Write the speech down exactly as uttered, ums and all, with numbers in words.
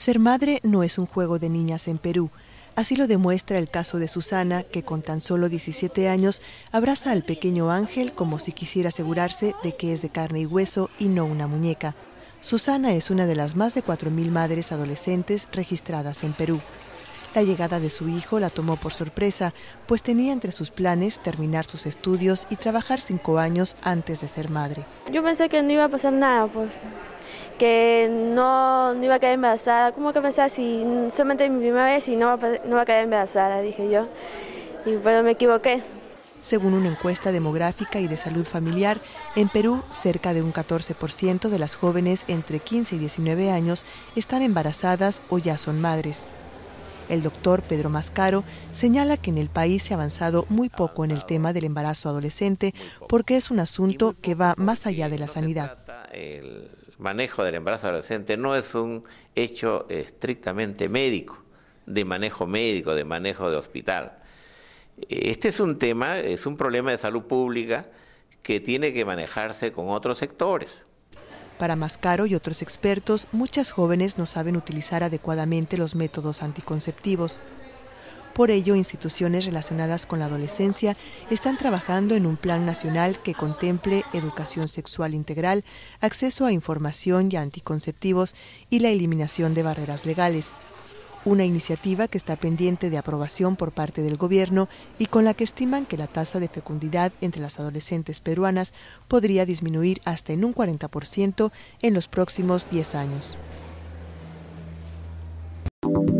Ser madre no es un juego de niñas en Perú. Así lo demuestra el caso de Susana, que con tan solo diecisiete años abraza al pequeño ángel como si quisiera asegurarse de que es de carne y hueso y no una muñeca. Susana es una de las más de cuatro mil madres adolescentes registradas en Perú. La llegada de su hijo la tomó por sorpresa, pues tenía entre sus planes terminar sus estudios y trabajar cinco años antes de ser madre. Yo pensé que no iba a pasar nada, pues, que no, no iba a quedar embarazada. ¿Cómo que pensaba si solamente mi primera vez y no va, a, no va a quedar embarazada? Dije yo, y bueno, me equivoqué. Según una encuesta demográfica y de salud familiar, en Perú cerca de un catorce por ciento de las jóvenes entre quince y diecinueve años están embarazadas o ya son madres. El doctor Pedro Mascaro señala que en el país se ha avanzado muy poco en el tema del embarazo adolescente porque es un asunto que va más allá de la sanidad. El manejo del embarazo adolescente no es un hecho estrictamente médico, de manejo médico, de manejo de hospital. Este es un tema, es un problema de salud pública que tiene que manejarse con otros sectores. Para Mascaro y otros expertos, muchas jóvenes no saben utilizar adecuadamente los métodos anticonceptivos. Por ello, instituciones relacionadas con la adolescencia están trabajando en un plan nacional que contemple educación sexual integral, acceso a información y a anticonceptivos y la eliminación de barreras legales. Una iniciativa que está pendiente de aprobación por parte del gobierno y con la que estiman que la tasa de fecundidad entre las adolescentes peruanas podría disminuir hasta en un cuarenta por ciento en los próximos diez años.